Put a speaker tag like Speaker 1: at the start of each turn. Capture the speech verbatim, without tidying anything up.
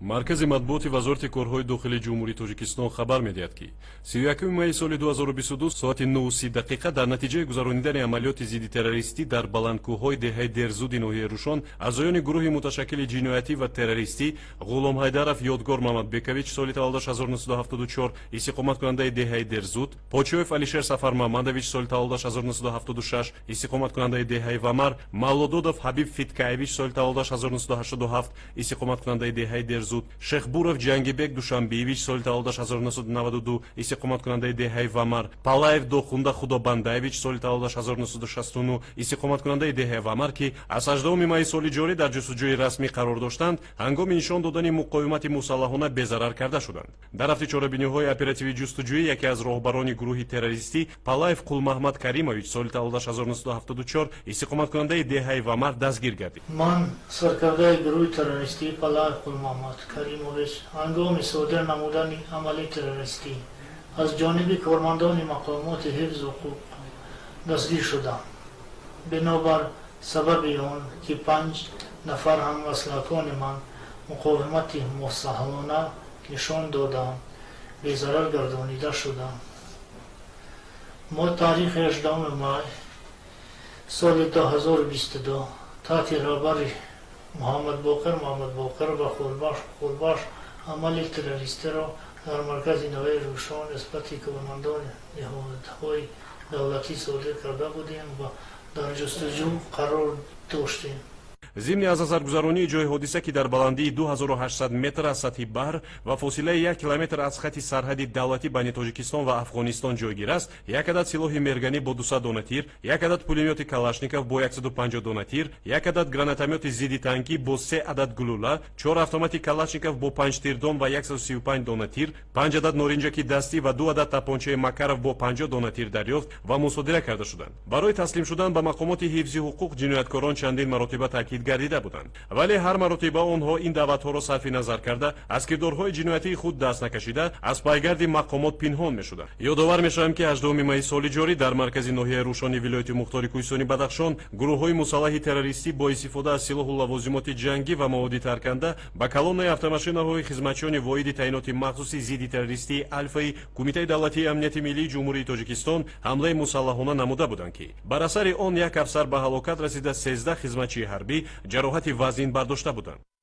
Speaker 1: маркази матбуоти вазорати корҳои дохилии ҷумҳурии тоҷикистон хабар медиҳад ки си ю якуми майи соли ду ҳазору бисту ду соати нӯ си дақиқа дар натиҷаи гузаронидани амалиёти зидди террористӣ дар баландкӯҳҳои деҳаи дерзуди ноҳияи рӯшон аъзоёни гурӯҳи муташаккили ҷиноятӣ ва террористӣ ғулом ҳайдаров ёдгор мамадбекович соли таваллудаш ҳазор нӯҳсаду ҳафтоду чор истиқоматкунандаи деҳаи дерзуд, почоев алишер сафармамадович соли таваллудаш ҳазор нӯҳсаду ҳафтоду шаш истиқоматкунандаи деҳаи вамар, мавлододов ҳабиб фиткаевич соли таваллудаш ҳазор нӯҳсаду ҳаштоду ҳафт истиқоматкунандаи деҳаи дерзуд, шехбуров ҷангибек душанбиевич соли таваллудаш ҳазор нӯҳсаду наваду ду истиқоматкунандаи деҳаи вамар, палаев дохунда худобандаевич соли таваллудаш ҳазор нӯҳсаду шасту нӯҳ истиқоматкунандаи деҳаи вамар ки аз ҳаждаҳуми майи соли ҷорӣ дар ҷустуҷӯи расмӣ қарор доштанд, ҳангоми нишон додани муқовимати мусаллаҳона безарар карда шуданд. Дар рафти чорабиниҳои оперативии ҷустуҷӯӣ яке аз роҳбарони гурӯҳи террористӣ Палаев Қулмаҳмад Каримович соли таваллудаш ҳазор нӯҳсаду ҳафтоду чор истиқоматкунандаи деҳаи вамар дастгир гардид.
Speaker 2: Ман саркардаи гурӯҳи террористӣ Палаев Қулмаҳмад Каримович ҳангоми содир намудани амалии террористӣ аз ҷониби кормандони мақомоти ҳифзу ҳуқуқ дастгир шудам. Бинобар сабаби он ки панҷ нафар ҳаммаслакони ман муқовимати мусаллаҳона нишон доданд, безарар гардонида шуданд. мо таърихи ҳаждаҳуми май соли ду ҳазору бисту ду таҳти раҳбари Муҳаммад Боқир Муҳаммад Боқир ва Хурбаш Хурбаш амали террористиро дар маркази ноҳияи рӯшон нисбати кормандони ниҳодҳои давлатӣ содир карда будем ва дар ҷустуҷӯ қарор доштем.
Speaker 1: зимни аз назаргузаронии ҷои ҳодиса ки дар баландии ду ҳазору ҳаштсад метр аз сатҳи баҳр ва фосилаи як километр аз хатти сарҳади давлатӣ байни Тоҷикистон ва Афғонистон ҷойгир аст, як адад силоҳи мерганӣ бо дусад дона тир, як адад пулемети калашников бо яксаду панҷоҳ дона тир, як адад гранатомети зидди танкӣ бо се адад гулула, чор автомати калашников бо панҷ тирдон ва яксаду сию панҷ дона тир, панҷ адад норинҷаки дастӣ ва ду адад тапончаи Макаров бо панҷоҳ дона тир дарёфт ва мусодира карда шуданд. Барои таслим шудан ба мақомоти ҳифзи ҳуқуқ ҷинояткорон чандин маротиба таъкид гардида буданд. вале ҳар маротиба онҳо ин даъватҳоро сарфи назар карда аз кирдорҳои ҷиноятии худ даст накашида аз пайгарди мақомот пинҳон мешуданд. ёдовар мешавем ки ҳаждаҳуми майи соли ҷорӣ дар маркази ноҳияи рӯшони вилояти мухтори кӯҳистони Бадахшон гурӯҳҳои мусаллаҳи террористӣ бо истифода аз силоҳу лавозимоти ҷангӣ ва маводи тарканда ба колоннаи автомашинаҳои хизматчиёни воҳиди таъиноти махсуси зидди террористии Альфаи Кумитаи давлатии амнияти миллии ҷумҳурии Тоҷикистон ҳамлаи мусаллаҳона намуда буданд ки бар асари он як афсар ба ҳалокат расида, сездаҳ хизматчии ҳарбӣ ҷароҳати вазин бардошта буданд.